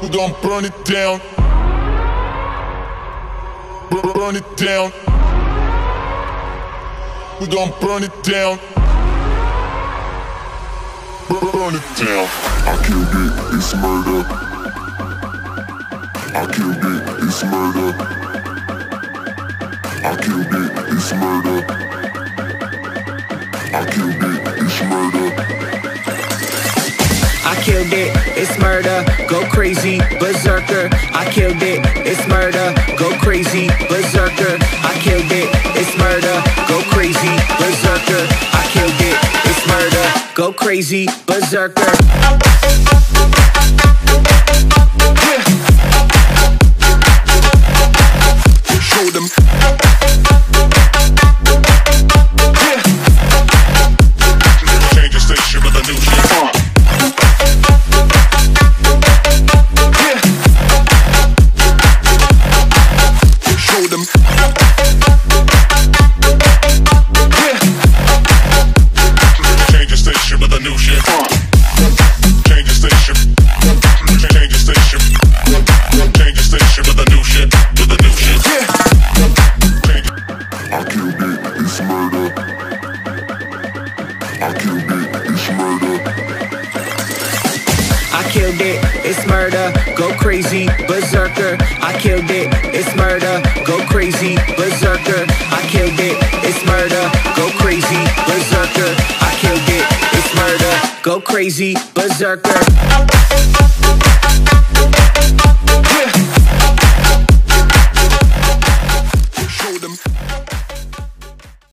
We gon' burn it down. Burn it down. We gon' burn it down. Burn it down. I killed it, it's murder. I killed it, it's murder. I killed it, it's murder. I killed it, it's murder. I killed it, it's murder, go crazy, berserker. I killed it, it's murder, go crazy, berserker. I killed it, it's murder, go crazy, berserker. I killed it, it's murder, go crazy, berserker. Show them. Change the station with a new shit. Show them. Change the station with a new shit. Change the station. Change the station. Change the station with a new shit. With a new shit. I killed it, it's murder. I killed it, it's murder. I killed it, it's murder, go crazy, berserker. I killed it, it's murder, go crazy, berserker. I killed it, it's murder, go crazy, berserker. I killed it, it's murder, go crazy, berserker. Show them.